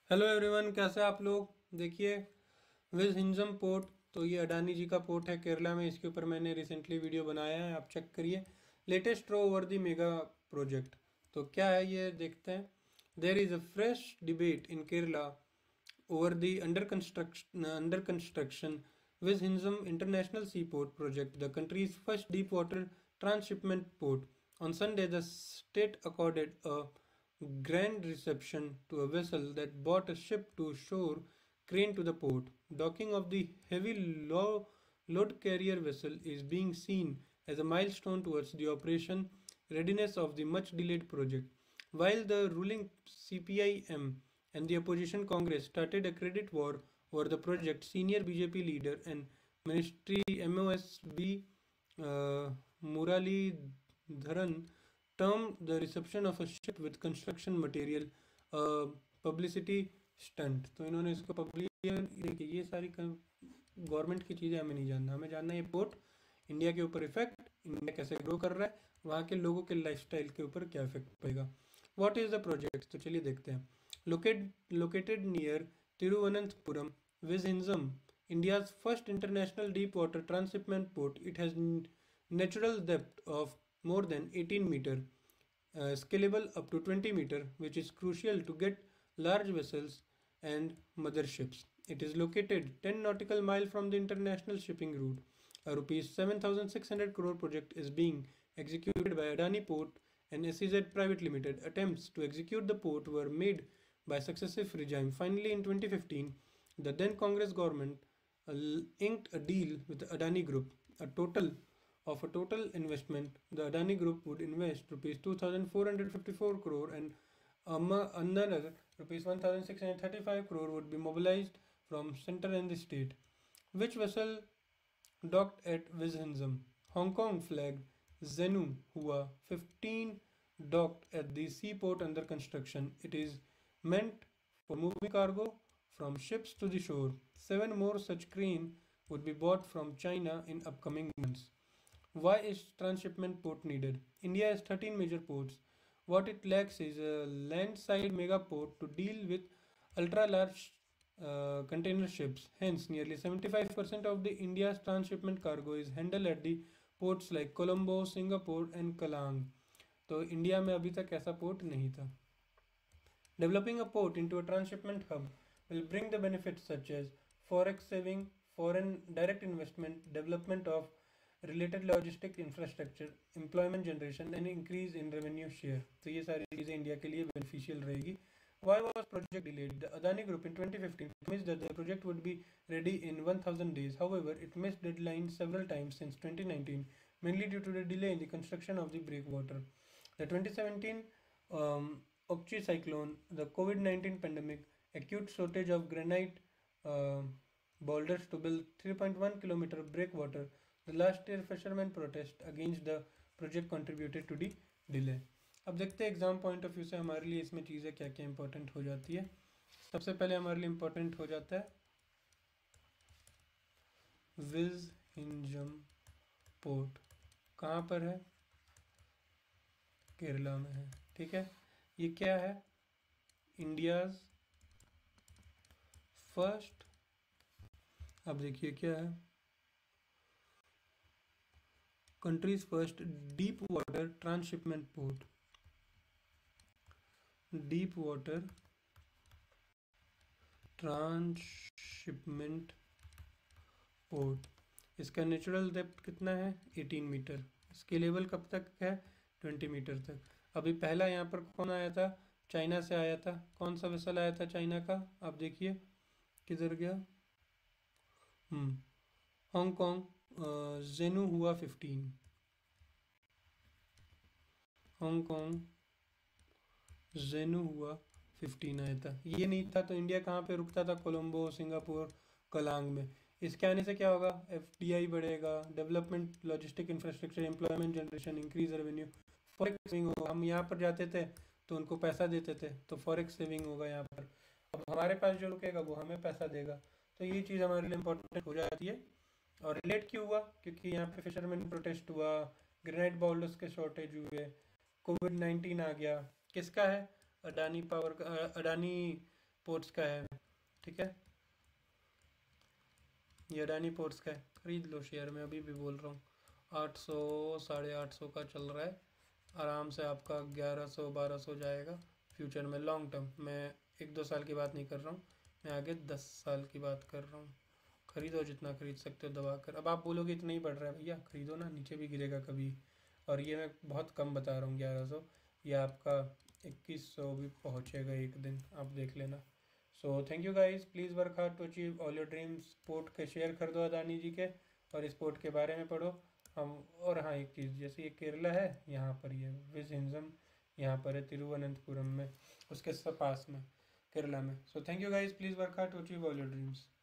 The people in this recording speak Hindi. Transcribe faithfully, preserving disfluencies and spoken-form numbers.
हेलो एवरीवन, कैसे आप लोग। देखिए, विज हिंजम पोर्ट, तो ये अडानी जी का पोर्ट है केरला में। इसके ऊपर मैंने रिसेंटली वीडियो बनाया है, आप चेक करिए। Latest row over the mega project. तो क्या है ये देखते हैं। There is a fresh debate in Kerala over the under construction under construction Wishingham International Seaport project, the country's first deep water transshipment port. On Sunday, the state accorded a grand reception to a vessel that brought a ship to shore crane to the port. Docking of the heavy low load carrier vessel is being seen as a milestone towards the operation readiness of the much delayed project. While the ruling C P I M and the opposition Congress started a credit war over the project, senior B J P leader and Ministry M O S B uh, Muralidharan termed the reception of a ship with construction material a publicity stunt. तो इन्होंने इसको पब्लिक, देखिए ये सारी गवर्नमेंट की चीज़ें हमें नहीं जानना, हमें जानना है ये पोर्ट इंडिया के ऊपर इफेक्ट, इंडिया कैसे ग्रो कर रहा है, वहाँ के लोगों के लाइफस्टाइल के ऊपर क्या इफेक्ट पड़ेगा। व्हाट इज द प्रोजेक्ट, तो चलिए देखते हैं। Locate located near Thiruvananthapuram, Vizhinjam, India's first international deep water transshipment port. It has n- natural depth of more than eighteen meter, uh, scalable up to twenty meter, which is crucial to get large vessels and motherships. It is located ten nautical mile from the international shipping route. A rupees seven thousand six hundred crore project is being executed by Adani Port and S E Z Private Limited. Attempts to execute the port were made by successive regimes. Finally, in twenty fifteen, the then Congress government uh, inked a deal with the Adani Group. A total of a total investment, the Adani Group would invest rupees two thousand four hundred fifty-four crore, and um, another rupees one thousand six hundred thirty-five crore would be mobilized from center and the state. Which vessel docked at Wishingham? Hong Kong flagged Zenu Hua fifteen docked at the seaport under construction. It is meant for moving cargo from ships to the shore. Seven more such crane would be bought from China in upcoming months. Why is transshipment port needed? India has thirteen major ports. What it lacks is a landside mega port to deal with ultra large uh, container ships. Hence, nearly seventy-five percent of the India's transshipment cargo is handled at the ports like Colombo, Singapore and Kalang. तो इंडिया में अभी तक ऐसा पोर्ट नहीं था. Developing a port into a transshipment hub will bring the benefits such as forex saving, foreign direct investment, development of related logistic infrastructure, employment generation and increase in revenue share. तो ये सारी चीज़ें इंडिया के लिए beneficial रहेगी. Why was project delayed? The Adani Group in twenty fifteen promised that the project would be ready in one thousand days. However, it missed deadlines several times since twenty nineteen, mainly due to the delay in the construction of the breakwater. The twenty seventeen um, Okchi cyclone, the COVID nineteen pandemic, acute shortage of granite uh, boulders to build three point one kilometer breakwater, the last year fishermen protest against the project contributed to the delay. अब देखते हैं एग्जाम पॉइंट ऑफ व्यू से हमारे लिए इसमें चीज़ें क्या क्या इंपॉर्टेंट हो जाती है. सबसे पहले हमारे लिए इंपॉर्टेंट हो जाता है विज हिंजम पोर्ट. कहाँ पर है? केरला में है. ठीक है, ये क्या है? इंडियाज फर्स्ट, अब देखिए क्या है, countries first deep water transshipment port. Deep water transshipment port. इसका नेचुरल डेप्थ कितना है? Eighteen metre. इसके लेवल कब तक है? ट्वेंटी मीटर तक. अभी पहला यहाँ पर कौन आया था? चाइना से आया था. कौन सा वेसल आया था चाइना का? आप देखिए किधर गया. हम्म हांगकांग जेनू हुआ फिफ्टीन. हांगकांग जेनू हुआ फिफ्टीन आया था. ये नहीं था तो इंडिया कहाँ पे रुकता था? कोलंबो, सिंगापुर, कलांग में. इसके आने से क्या होगा? एफडीआई बढ़ेगा, development, logistic infrastructure, employment generation, increase revenue, forex saving होगा. हम यहाँ पर जाते थे तो उनको पैसा देते थे, तो फॉरेक्स सेविंग होगा यहाँ पर. अब हमारे पास जो रुकेगा वो हमें पैसा देगा. तो ये चीज़ हमारे लिए इंपॉर्टेंट हो जाती है. और रिलेट क्यों हुआ? क्योंकि यहाँ पे फिशरमैन प्रोटेस्ट हुआ, ग्रेनाइट बाउल्डर्स के शॉर्टेज हुए, कोविड नाइन्टीन आ गया. किसका है? अडानी पावर का, अडानी पोर्ट्स का है, ठीक है, ये अडानी पोर्ट्स का है, खरीद लो शेयर। मैं अभी भी बोल रहा हूँ आठ सौ साढ़े आठ सौ का चल रहा है, आराम से आपका ग्यारह सौ बारह सौ जाएगा फ्यूचर में, लॉन्ग टर्म। मैं एक दो साल की बात नहीं कर रहा हूँ, मैं आगे दस साल की बात कर रहा हूँ। खरीदो जितना खरीद सकते हो दबा कर। अब आप बोलोगे इतना ही बढ़ रहा है भैया, खरीदो ना, नीचे भी गिरेगा कभी। और ये मैं बहुत कम बता रहा हूँ ग्यारह सौ, ये आपका इक्कीस सौ भी पहुँचेगा एक दिन, आप देख लेना। So thank you guys, please work hard to achieve all your dreams. Port के शेयर खरीदो अदानी जी के, और इस पोर्ट के बारे में पढ़ो हम। और हाँ, एक चीज़, जैसे ये केरला है, यहाँ पर ये विज हिंजम यहाँ पर है तिरुवनंतपुरम में, उसके सब पास में केरला में। So thank you guys, please work hard to achieve all your dreams.